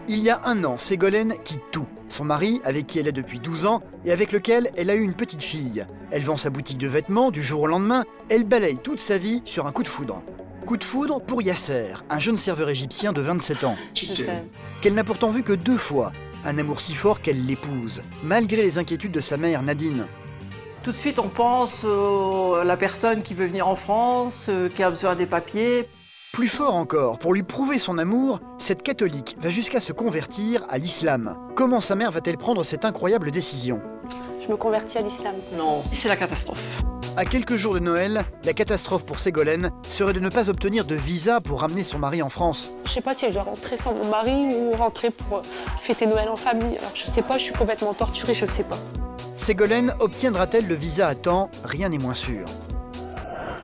Il y a un an, Ségolène quitte tout. Son mari, avec qui elle est depuis 12 ans, et avec lequel elle a eu une petite fille. Elle vend sa boutique de vêtements du jour au lendemain. Elle balaye toute sa vie sur un coup de foudre. Coup de foudre pour Yasser, un jeune serveur égyptien de 27 ans. Qu'elle n'a pourtant vu que 2 fois. Un amour si fort qu'elle l'épouse, malgré les inquiétudes de sa mère Nadine. Tout de suite, on pense à la personne qui veut venir en France, qui a besoin des papiers. Plus fort encore, pour lui prouver son amour, cette catholique va jusqu'à se convertir à l'islam. Comment sa mère va-t-elle prendre cette incroyable décision? Je me convertis à l'islam. Non, c'est la catastrophe. À quelques jours de Noël, la catastrophe pour Ségolène serait de ne pas obtenir de visa pour ramener son mari en France. Je sais pas si je dois rentrer sans mon mari ou rentrer pour fêter Noël en famille. Alors je sais pas, je suis complètement torturée, je sais pas. Ségolène obtiendra-t-elle le visa à temps? Rien n'est moins sûr.